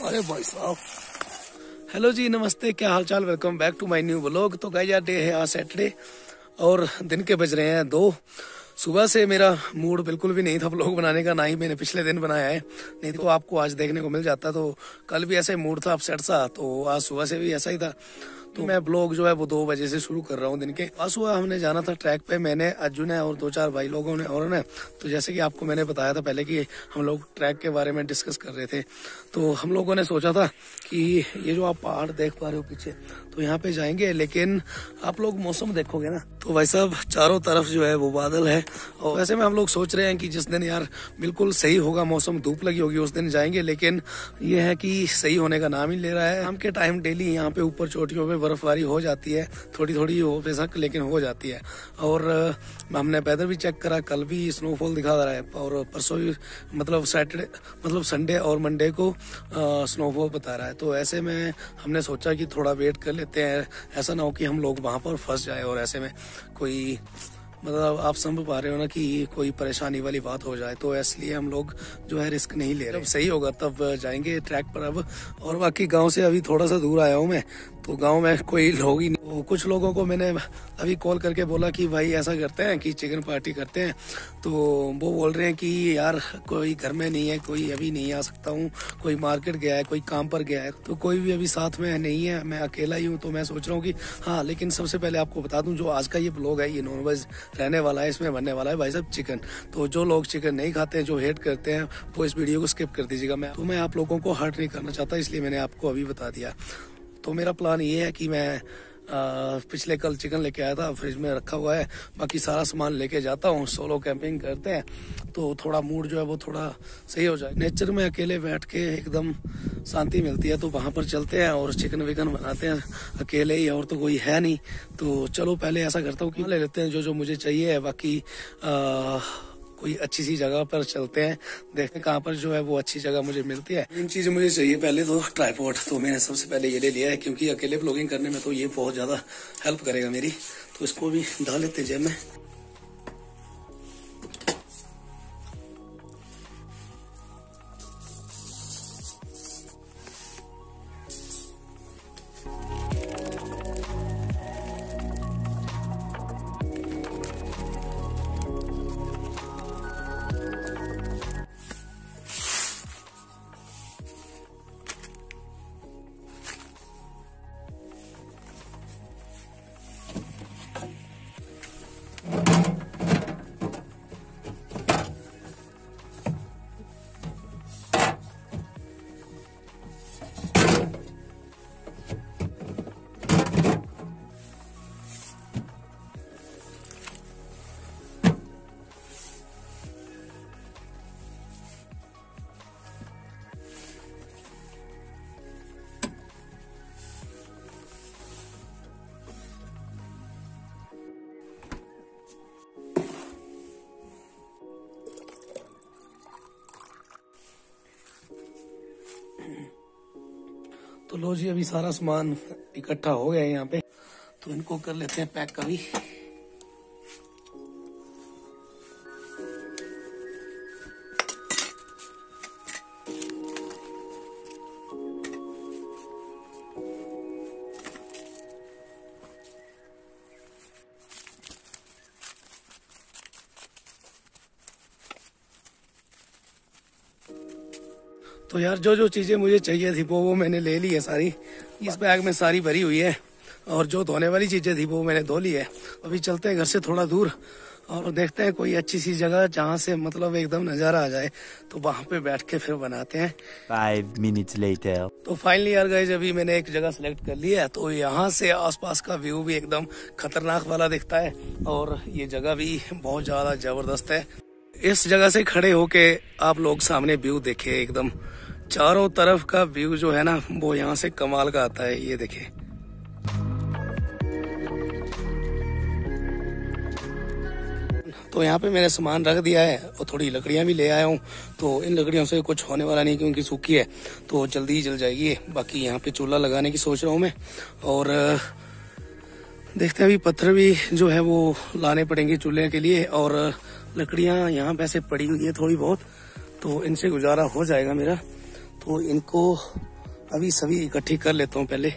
अरे भाई साहब, हेलो जी, नमस्ते, क्या हाल चाल। Welcome back to my new vlog. तो गाइस यार, डे है आज सैटरडे और दिन के बज रहे हैं 2। सुबह से मेरा मूड बिल्कुल भी नहीं था व्लॉग बनाने का, ना ही मैंने पिछले दिन बनाया है, नहीं तो आपको आज देखने को मिल जाता। तो कल भी ऐसा ही मूड था अपसेट सा, तो आज सुबह से भी ऐसा ही था। तो मैं ब्लॉग जो है वो 2 बजे से शुरू कर रहा हूँ दिन के। आज सुबह हमने जाना था ट्रैक पे, मैंने, अर्जुन है और 2-4 भाई लोगों ने और ने। तो जैसे कि आपको मैंने बताया था पहले कि हम लोग ट्रैक के बारे में डिस्कस कर रहे थे, तो हम लोगों ने सोचा था कि ये जो आप पहाड़ देख पा रहे हो पीछे, तो यहाँ पे जाएंगे। लेकिन आप लोग मौसम देखोगे ना, तो भाई साहब चारों तरफ जो है वो बादल है। और वैसे में हम लोग सोच रहे हैं कि जिस दिन यार बिल्कुल सही होगा, मौसम धूप लगी होगी, उस दिन जाएंगे। लेकिन ये है कि सही होने का नाम ही ले रहा है। शाम के टाइम डेली यहाँ पे ऊपर चोटियों पे बर्फबारी हो जाती है, थोड़ी थोड़ी हो बेशक, लेकिन हो जाती है। और हमने वेदर भी चेक करा, कल भी स्नोफॉल दिखा रहा है और परसों भी, मतलब सैटरडे, मतलब संडे और मंडे को स्नोफॉल बता रहा है। तो ऐसे में हमने सोचा कि थोड़ा वेट कर लेते हैं, ऐसा ना हो कि हम लोग वहां पर फंस जाए और ऐसे में कोई, मतलब आप समझ पा रहे हो ना कि कोई परेशानी वाली बात हो जाए। तो इसलिए हम लोग जो है रिस्क नहीं ले रहे। जब सही होगा तब जाएंगे ट्रैक पर अब। और बाकी गांव से अभी थोड़ा सा दूर आया हूँ मैं, तो गांव में कोई लोग ही नहीं। तो कुछ लोगों को मैंने अभी कॉल करके बोला कि भाई ऐसा करते हैं कि चिकन पार्टी करते हैं। तो वो बोल रहे हैं कि यार कोई घर में नहीं है, कोई अभी नहीं आ सकता हूँ, कोई मार्केट गया है, कोई काम पर गया है, तो कोई भी अभी साथ में नहीं है, मैं अकेला ही हूँ। तो मैं सोच रहा हूँ कि हाँ, लेकिन सबसे पहले आपको बता दूं, जो आज का ये ब्लॉग है ये नॉनवेज रहने वाला है। इसमें बनने वाला है भाई साहब चिकन। तो जो लोग चिकन नहीं खाते हैं, जो हेट करते हैं, वो इस वीडियो को स्किप कर दीजिएगा। मैं आप लोगों को हर्ट नहीं करना चाहता, इसलिए मैंने आपको अभी बता दिया। तो मेरा प्लान ये है कि मैं पिछले कल चिकन लेके आया था, फ्रिज में रखा हुआ है, बाकी सारा सामान लेके जाता हूँ। सोलो कैंपिंग करते हैं तो थोड़ा मूड जो है वो थोड़ा सही हो जाए। नेचर में अकेले बैठ के एकदम शांति मिलती है, तो वहां पर चलते हैं और चिकन विकन बनाते हैं अकेले ही, और तो कोई है नहीं। तो चलो पहले ऐसा करता हूँ कि ले लेते हैं जो मुझे चाहिए है। बाकी कोई अच्छी सी जगह पर चलते हैं, देखते हैं कहाँ पर जो है वो अच्छी जगह मुझे मिलती है। इन चीजें मुझे चाहिए पहले तो ट्राइपॉड, तो मैंने सबसे पहले ये ले लिया है, क्योंकि अकेले ब्लॉगिंग करने में तो ये बहुत ज्यादा हेल्प करेगा मेरी। तो इसको भी डाल लेते हैं जेब में। तो लो जी, अभी सारा सामान इकट्ठा हो गया है यहाँ पे, तो इनको कर लेते हैं पैक कभी। तो यार जो चीजें मुझे चाहिए थी वो मैंने ले ली है सारी, इस बैग में सारी भरी हुई है। और जो धोने वाली चीजें थी वो मैंने धो ली है। अभी चलते हैं घर से थोड़ा दूर और देखते हैं कोई अच्छी सी जगह जहाँ से मतलब एकदम नजारा आ जाए, तो वहां पे बैठ के फिर बनाते हैं। 5 minutes later. तो फाइनली यार गाइस, अभी मैंने एक जगह सेलेक्ट कर ली है। तो यहाँ से आसपास का व्यू भी एकदम खतरनाक वाला दिखता है और ये जगह भी बहुत ज्यादा जबरदस्त है। इस जगह से खड़े होके आप लोग सामने व्यू देखे, एकदम चारों तरफ का व्यू जो है ना वो यहाँ से कमाल का आता है। ये देखे, तो यहाँ पे मैंने सामान रख दिया है और थोड़ी लकड़ियां भी ले आया हूँ। तो इन लकड़ियों से कुछ होने वाला नहीं, क्योंकि सूखी है तो जल्दी ही जल जाएगी। बाकी यहाँ पे चूल्हा लगाने की सोच रहा हूँ मैं, और देखते हैं अभी पत्थर भी जो है वो लाने पड़ेंगे चूल्हे के लिए। और लकड़ियां यहाँ वैसे पड़ी हुई है थोड़ी बहुत, तो इनसे गुजारा हो जाएगा मेरा। तो इनको अभी सभी इकट्ठी कर लेता हूँ पहले।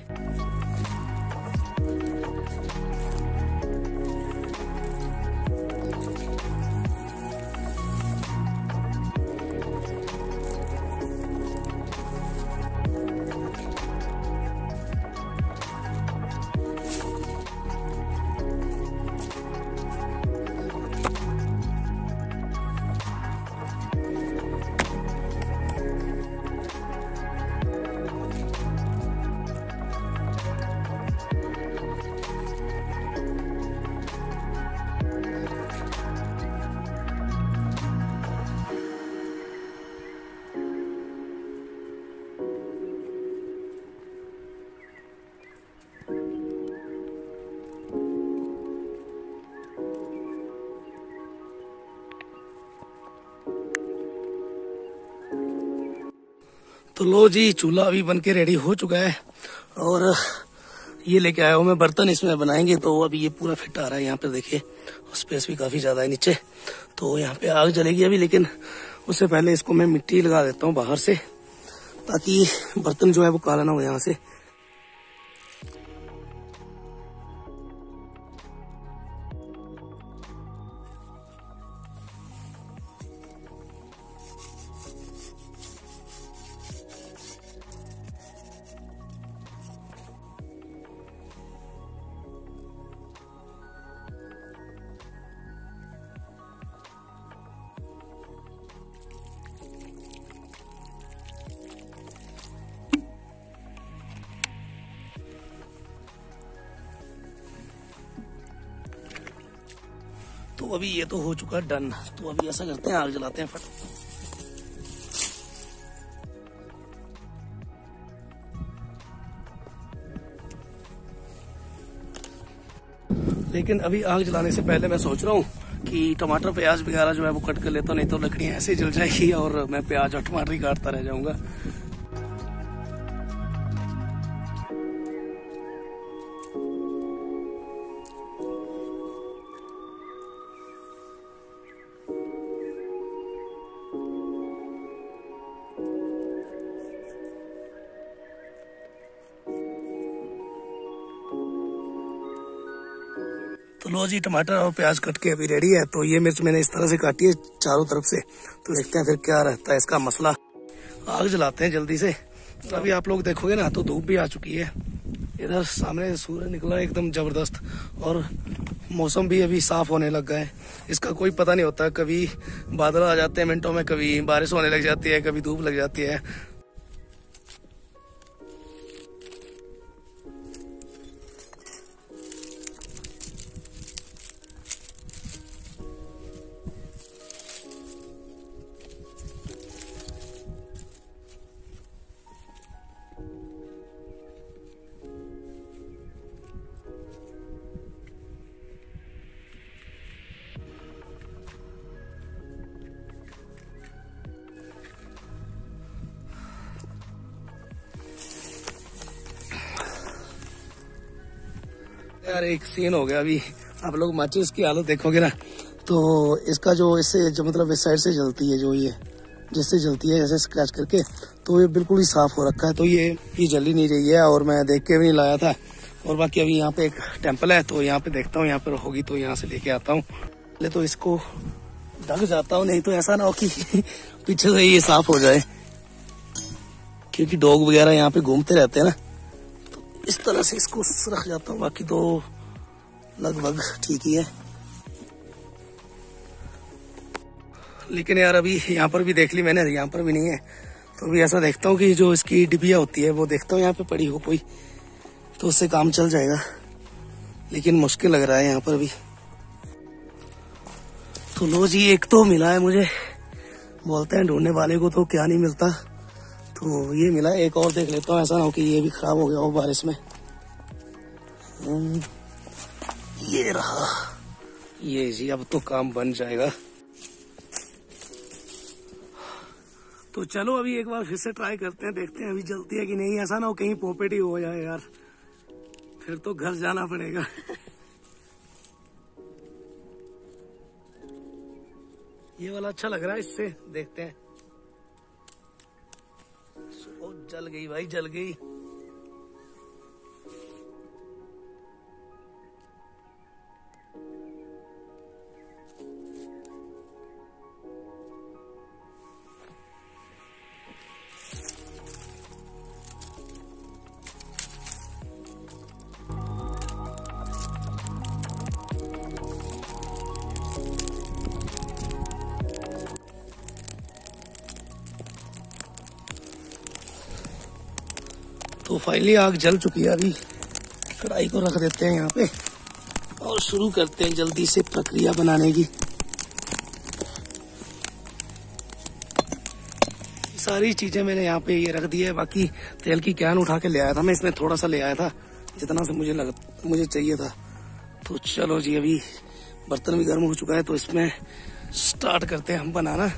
तो लो जी, चूल्हा अभी बन के रेडी हो चुका है और ये लेके आया हूँ मैं बर्तन, इसमें बनाएंगे। तो अभी ये पूरा फिट आ रहा है, यहाँ पे देखिए स्पेस भी काफी ज्यादा है नीचे, तो यहाँ पे आग जलेगी अभी। लेकिन उससे पहले इसको मैं मिट्टी लगा देता हूँ बाहर से, ताकि बर्तन जो है वो काला ना हो यहाँ से। तो अभी ये तो हो चुका है डन। तो अभी ऐसा करते हैं, आग जलाते हैं फट। लेकिन अभी आग जलाने से पहले मैं सोच रहा हूँ कि टमाटर प्याज वगैरह जो है वो कट कर लेता हूँ, नहीं तो लकड़ियां ऐसे जल जाएगी और मैं प्याज और टमाटर ही काटता रह जाऊंगा। तो लो जी, टमाटर और प्याज कट के अभी रेडी है। तो ये मिर्च मैंने इस तरह से काटी है चारों तरफ से। तो देखते हैं फिर क्या रहता है इसका मसला। आग जलाते हैं जल्दी से। अभी आप लोग देखोगे ना तो धूप भी आ चुकी है, इधर सामने सूरज निकला है एकदम जबरदस्त, और मौसम भी अभी साफ होने लग गया है। इसका कोई पता नहीं होता, कभी बादल आ जाते हैं मिनटों में, कभी बारिश होने लग जाती है, कभी धूप लग जाती है। यार एक सीन हो गया अभी, आप लोग माचिस की हालत देखोगे ना तो इसका जो इससे जो मतलब इस साइड से जलती है, जो ये जिससे जलती है ऐसे स्क्रैच करके, तो ये बिल्कुल ही साफ हो रखा है। तो ये जल ही नहीं रही है और मैं देख के भी नहीं लाया था। और बाकी अभी यहाँ पे एक टेम्पल है, तो यहाँ पे देखता हूँ, यहाँ पर होगी तो यहाँ से लेके आता हूँ। पहले तो इसको ढक जाता हूँ, नहीं तो ऐसा ना हो कि पीछे से ये साफ हो जाए, क्योंकि डॉग वगैरह यहाँ पे घूमते रहते हैं ना। इस तरह से इसको रख जाता हूँ, बाकी तो लगभग ठीक ही है। लेकिन यार अभी यहाँ पर भी देख ली मैंने, यहाँ पर भी नहीं है। तो अभी ऐसा देखता हूँ कि जो इसकी डिबिया होती है वो देखता हूँ यहाँ पे पड़ी हो कोई, तो उससे काम चल जाएगा। लेकिन मुश्किल लग रहा है यहाँ पर भी। तो लो जी, एक तो मिला है मुझे, बोलते हैं ढूंढने वाले को तो क्या नहीं मिलता। तो ये मिला, एक और देख लेता हूँ, ऐसा ना हो कि ये भी खराब हो गया हो बारिश में। ये रहा, ये जी अब तो काम बन जाएगा। तो चलो अभी एक बार फिर से ट्राई करते हैं, देखते हैं अभी जलती है कि नहीं। ऐसा ना हो कहीं पोपेट ही हो जाए यार, फिर तो घर जाना पड़ेगा। ये वाला अच्छा लग रहा है, इससे देखते हैं। जल गई भाई, जल गई। तो फाइनली आग जल चुकी है। अभी कढ़ाई को रख देते हैं यहाँ पे और शुरू करते हैं जल्दी से प्रक्रिया बनाने की। सारी चीजें मैंने यहाँ पे ये रख दी है। बाकी तेल की कैन उठा के ले आया था मैं, इसमें थोड़ा सा ले आया था जितना से मुझे चाहिए था। तो चलो जी, अभी बर्तन भी गर्म हो चुका है तो इसमें स्टार्ट करते हैं हम बनाना।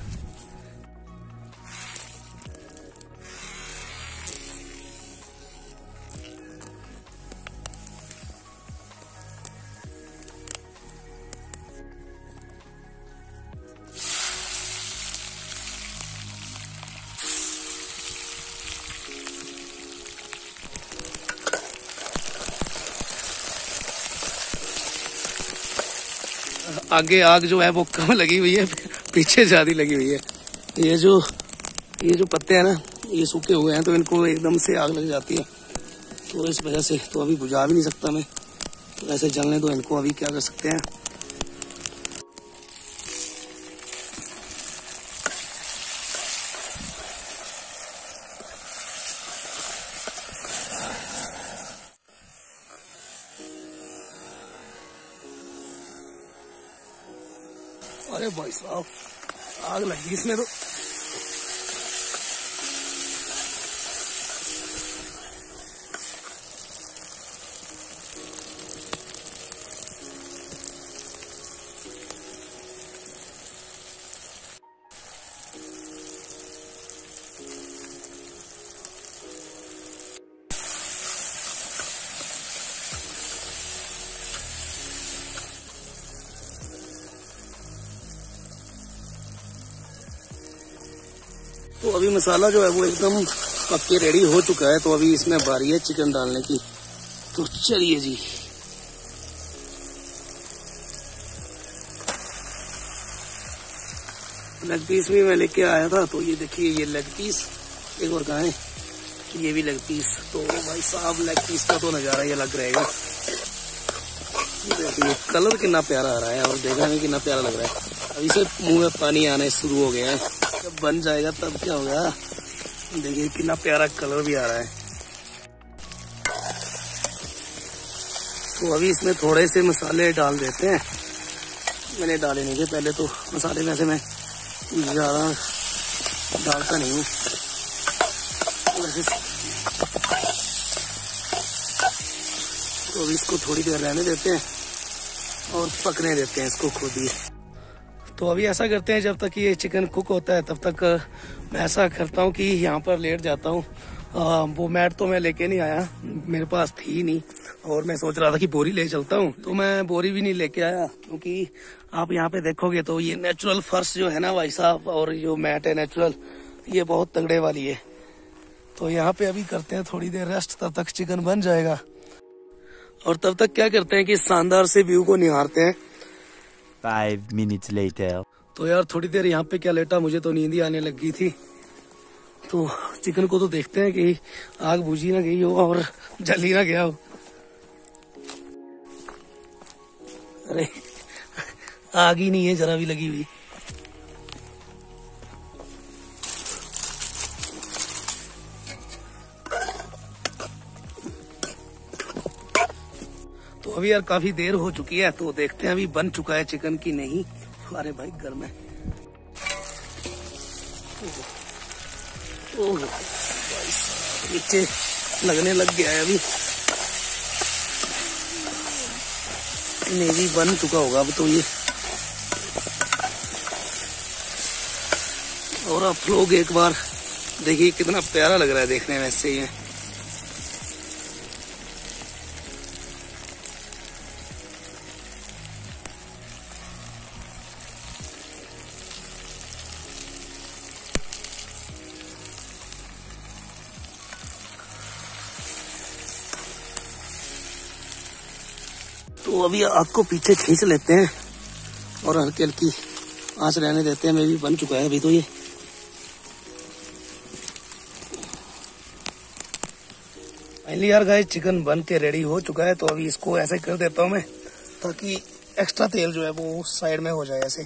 आगे आग जो है वो कम लगी हुई है, पीछे ज्यादा लगी हुई है। ये जो पत्ते हैं ना, ये सूखे हुए हैं तो इनको एकदम से आग लग जाती है। तो इस वजह से तो अभी बुझा भी नहीं सकता मैं, तो ऐसे जलने दो इनको। अभी क्या कर सकते हैं, अरे भाई साहब आग लगी इसमें तो। तो अभी मसाला जो है वो एकदम पक्के रेडी हो चुका है। तो अभी इसमें बारी है चिकन डालने की। तो चलिए जी, लेग पीस भी मैं लेके आया था। तो ये देखिए, ये लेग पीस एक और कहाँ है, ये भी लेग पीस। तो भाई साहब लेग पीस का तो नज़ारा ये अलग रहेगा। देखिए कलर कितना प्यारा आ रहा है और देखा में कितना प्यारा लग रहा है। अभी से मुंह में पानी आने शुरू हो गया है। जब बन जाएगा तब क्या होगा, देखिए कितना प्यारा कलर भी आ रहा है। तो अभी इसमें थोड़े से मसाले डाल देते हैं। मैंने डाले नहीं थे पहले, तो मसाले में से मैं ज़्यादा डालता नहीं हूँ। तो अभी इसको थोड़ी देर रहने देते हैं और पकने देते हैं इसको खुद ही। तो अभी ऐसा करते हैं, जब तक ये चिकन कुक होता है तब तक मैं ऐसा करता हूँ कि यहाँ पर लेट जाता हूँ। वो मैट तो मैं लेके नहीं आया, मेरे पास थी नहीं, और मैं सोच रहा था कि बोरी ले चलता हूँ। तो मैं बोरी भी नहीं लेके आया, क्योंकि आप यहाँ पे देखोगे तो ये नेचुरल फर्श जो है ना भाई साहब, और जो मैट है नेचुरल, ये बहुत तगड़े वाली है। तो यहाँ पे अभी करते हैं थोड़ी देर रेस्ट, तब तक चिकन बन जाएगा। और तब तक क्या करते हैं कि शानदार से व्यू को निहारते हैं। 5 minutes later. तो यार थोड़ी देर यहाँ पे क्या लेटा, मुझे तो नींद ही आने लग गई थी। तो चिकन को तो देखते हैं कि आग बुझी ना गई हो और जल ही ना गया हो। अरे आग ही नहीं है जरा भी लगी हुई। तो अभी यार काफी देर हो चुकी है, तो देखते हैं अभी बन चुका है चिकन की नहीं। अरे भाई गर्म है। ओह भाई नीचे लगने लग गया है अभी। नहीं भी बन चुका होगा अब तो ये। और आप लोग एक बार देखिए कितना प्यारा लग रहा है देखने में इससे ये। तो अभी आग को पीछे खींच लेते हैं और हल्की हल्की आंच रहने देते हैं। मैं भी बन चुका है अभी तो ये। फाइनली यार गाइस चिकन बन के रेडी हो चुका है। तो अभी इसको ऐसे कर देता हूँ मैं, ताकि एक्स्ट्रा तेल जो है वो साइड में हो जाए। ऐसे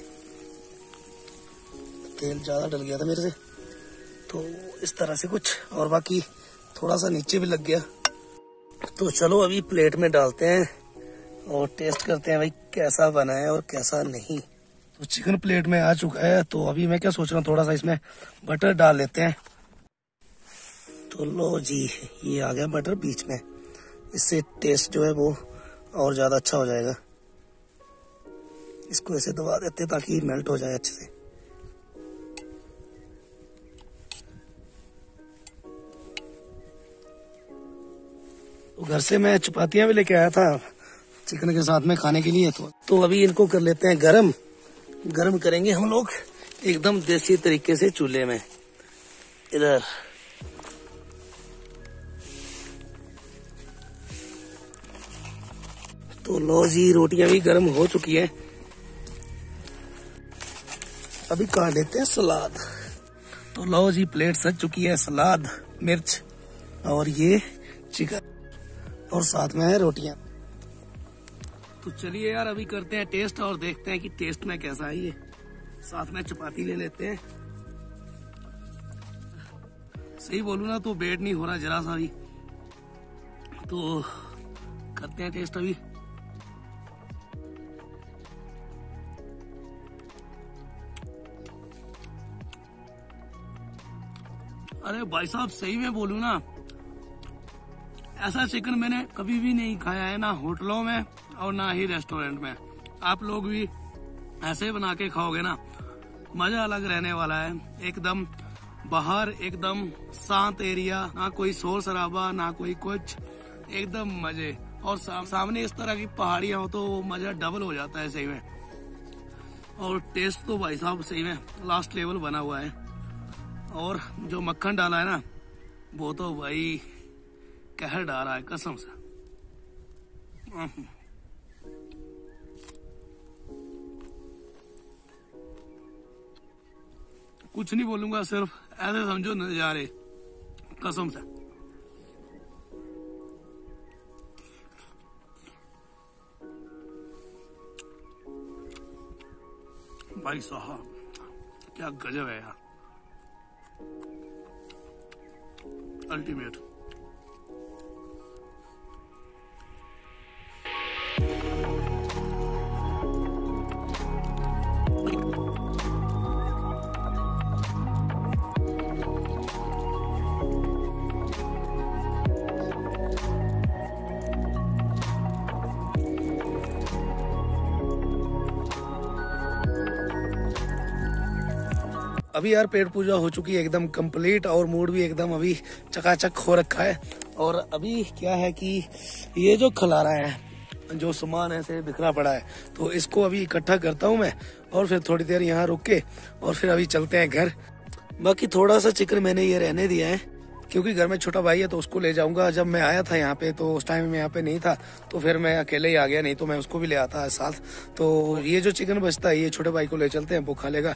तेल ज्यादा डल गया था मेरे से, तो इस तरह से कुछ, और बाकी थोड़ा सा नीचे भी लग गया। तो चलो अभी प्लेट में डालते हैं और टेस्ट करते हैं भाई कैसा बना है और कैसा नहीं। तो चिकन प्लेट में आ चुका है। तो अभी मैं क्या सोच रहा हूँ, थोड़ा सा इसमें बटर डाल लेते हैं। तो लो जी, ये आ गया बटर बीच में। इससे टेस्ट जो है वो और ज्यादा अच्छा हो जाएगा। इसको ऐसे दबा देते हैं ताकि मेल्ट हो जाए अच्छे से। तो घर से मैं चपातियां भी लेके आया था चिकन के साथ में खाने के लिए। तो अभी इनको कर लेते हैं गरम। गरम करेंगे हम लोग एकदम देसी तरीके से चूल्हे में। इधर तो लो जी, रोटियां भी गर्म हो चुकी हैं। अभी काट लेते हैं सलाद। तो लो जी, प्लेट सज चुकी है। सलाद, मिर्च और ये चिकन और साथ में है रोटियां। तो चलिए यार अभी करते हैं टेस्ट और देखते हैं कि टेस्ट में कैसा है ये। साथ में चपाती ले लेते हैं। सही बोलूं ना तो वेट नहीं हो रहा जरा सा भी। तो करते हैं टेस्ट अभी। अरे भाई साहब, सही में बोलूं ना, ऐसा चिकन मैंने कभी भी नहीं खाया है, ना होटलों में और ना ही रेस्टोरेंट में। आप लोग भी ऐसे बना के खाओगे ना, मजा अलग रहने वाला है। एकदम बाहर, एकदम शांत एरिया, ना कोई शोर शराबा, ना कोई कुछ, एकदम मजे। और सामने इस तरह की पहाड़ियां हो तो मजा डबल हो जाता है सही में। और टेस्ट तो भाई साहब सही में लास्ट लेवल बना हुआ है। और जो मक्खन डाला है ना, वो तो भाई कहर डाल रहा है कसम से। कुछ नहीं बोलूंगा, सिर्फ ऐसे समझो नजारे कसम से। भाई साहब क्या गजब है यार, अल्टीमेट। अभी यार पेट पूजा हो चुकी है एकदम कंप्लीट, और मूड भी एकदम अभी चकाचक हो रखा है। और अभी क्या है कि ये जो खलारा है, जो सामान ऐसे बिखरा पड़ा है, तो इसको अभी इकट्ठा करता हूँ मैं, और फिर थोड़ी देर यहाँ रुक के और फिर अभी चलते हैं घर। बाकी थोड़ा सा चिकन मैंने ये रहने दिया है, क्योंकि घर में छोटा भाई है तो उसको ले जाऊंगा। जब मैं आया था यहाँ पे तो उस टाइम में यहाँ पे नहीं था, तो फिर मैं अकेले ही आ गया, नहीं तो मैं उसको भी ले आता है साथ। तो ये जो चिकन बचता है ये छोटे भाई को ले चलते हैं, वो खा लेगा।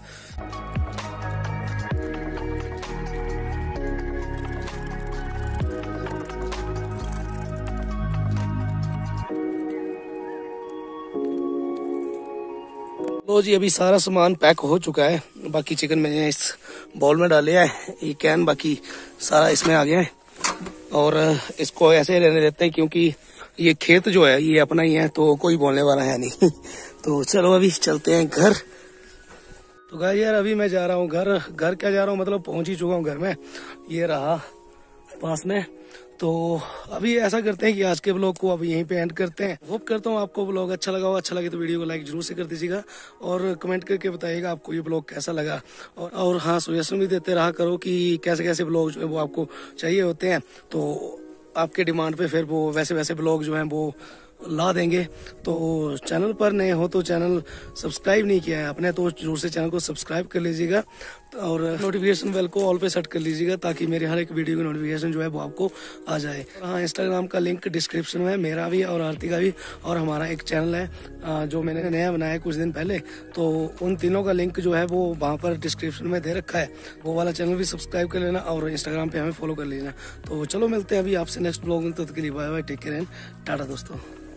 तो जी अभी सारा सामान पैक हो चुका है। बाकी चिकन मैंने इस बाउल में डाले है, ये कैन बाकी सारा इसमें आ गया है। और इसको ऐसे रहने देते हैं, क्योंकि ये खेत जो है ये अपना ही है, तो कोई बोलने वाला है नहीं। तो चलो अभी चलते हैं घर। तो गाइस यार अभी मैं जा रहा हूँ घर। घर क्या जा रहा हूँ, मतलब पहुंच ही चुका हूँ घर में। ये रहा पास में। तो अभी ऐसा करते हैं कि आज के ब्लॉग को अभी यहीं पे एंड करते हैं। होप करता हूँ आपको ब्लॉग अच्छा लगा हो। अच्छा लगे तो वीडियो को लाइक जरूर से कर दीजिएगा, और कमेंट करके बताइएगा आपको ये ब्लॉग कैसा लगा। और हाँ, सजेशन भी देते रहा करो कि कैसे कैसे ब्लॉग जो है वो आपको चाहिए होते हैं। तो आपके डिमांड पे फिर वो वैसे वैसे ब्लॉग जो हैं वो ला देंगे। तो चैनल पर नए हो तो चैनल सब्सक्राइब नहीं किया है आपने तो जरूर से चैनल को सब्सक्राइब कर लीजिएगा और नोटिफिकेशन बेल को ऑल पे सेट कर लीजिएगा ताकि मेरे हर एक वीडियो की नोटिफिकेशन जो है वो आपको आ जाए। हाँ, इंस्टाग्राम का लिंक डिस्क्रिप्शन में, मेरा भी और आरती का भी, और हमारा एक चैनल है जो मैंने नया बनाया कुछ दिन पहले, तो उन तीनों का लिंक जो है वो वहाँ पर डिस्क्रिप्शन में दे रखा है। वो वाला चैनल भी सब्सक्राइब कर लेना और इंस्टाग्राम पे हमें फॉलो कर लेना। तो चलो मिलते हैं अभी आपसे नेक्स्ट ब्लॉग में, तब तक के लिए bye bye, take care and tata दोस्तों।